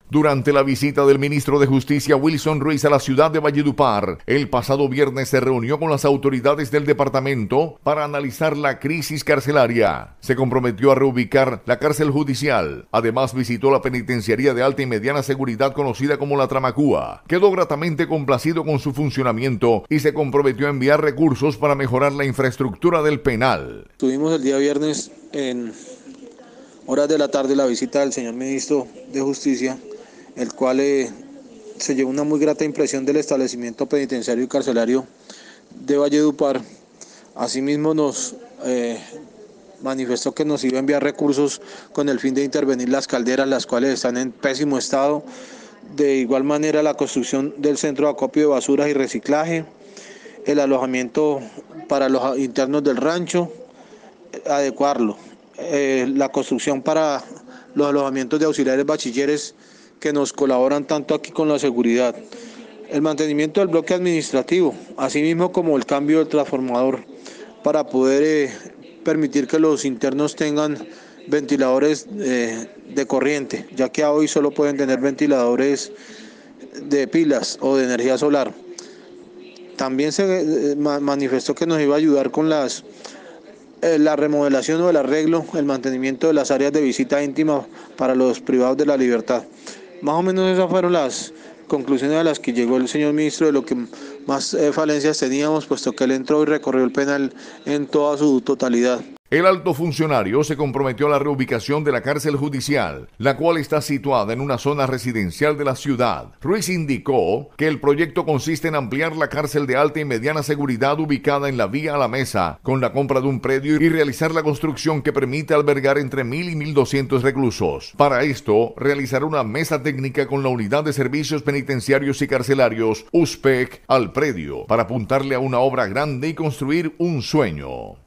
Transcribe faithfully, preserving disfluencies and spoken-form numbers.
Durante la visita del ministro de Justicia Wilson Ruiz a la ciudad de Valledupar, el pasado viernes se reunió con las autoridades del departamento para analizar la crisis carcelaria. Se comprometió a reubicar la cárcel judicial. Además visitó la penitenciaría de alta y mediana seguridad conocida como la Tramacúa. Quedó gratamente complacido con su funcionamiento y se comprometió a enviar recursos para mejorar la infraestructura del penal. Tuvimos el día viernes en horas de la tarde la visita del señor ministro de Justicia, el cual eh, se llevó una muy grata impresión del establecimiento penitenciario y carcelario de Valledupar. Asimismo nos eh, manifestó que nos iba a enviar recursos con el fin de intervenir las calderas, las cuales están en pésimo estado. De igual manera la construcción del centro de acopio de basuras y reciclaje, el alojamiento para los internos del rancho, adecuarlo, eh, la construcción para los alojamientos de auxiliares bachilleres que nos colaboran tanto aquí con la seguridad, el mantenimiento del bloque administrativo, asimismo como el cambio del transformador para poder eh, permitir que los internos tengan ventiladores eh, de corriente, ya que hoy solo pueden tener ventiladores de pilas o de energía solar. También se eh, manifestó que nos iba a ayudar con las eh, la remodelación o el arreglo, el mantenimiento de las áreas de visita íntima para los privados de la libertad. Más o menos esas fueron las conclusiones a las que llegó el señor ministro de lo que más eh, falencias teníamos, puesto que él entró y recorrió el penal en toda su totalidad. El alto funcionario se comprometió a la reubicación de la cárcel judicial, la cual está situada en una zona residencial de la ciudad. Ruiz indicó que el proyecto consiste en ampliar la cárcel de alta y mediana seguridad ubicada en la vía a la Mesa, con la compra de un predio y realizar la construcción que permite albergar entre mil y mil doscientos reclusos. Para esto, realizará una mesa técnica con la Unidad de Servicios Penitenciarios y Carcelarios, U S P E C, al predio, para apuntarle a una obra grande y construir un sueño.